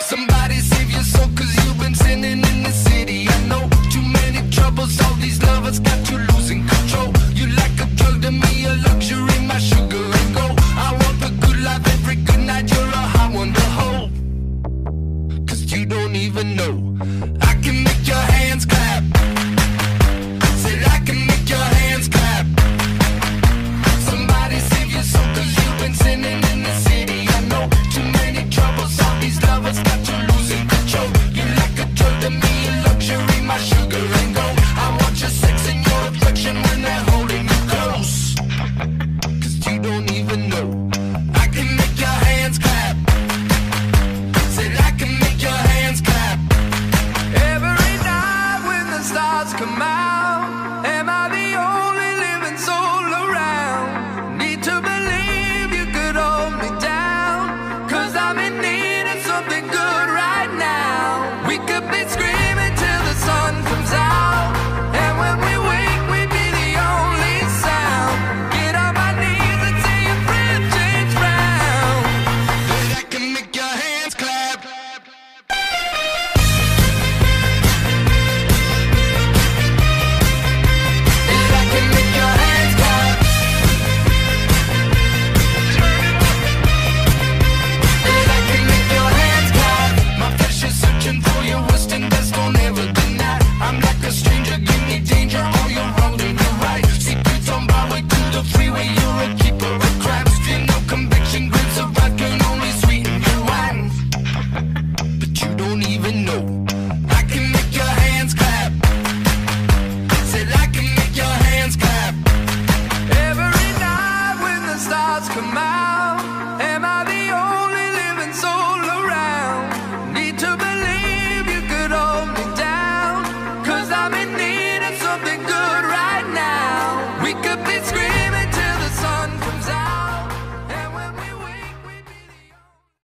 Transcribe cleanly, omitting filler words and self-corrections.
Somebody save your soul, cause you've been sinning in the city. I know too many troubles, all these lovers got you losing control. You like a drug to me, a luxury, my sugar and gold. I want the good life every good night, you're a high one to hold. Cause you don't even know, I can make your hands clap. Said I can make your hands clap. Somebody save your soul, cause you've been sinning in the city. I know too many troubles, all these lovers got you losing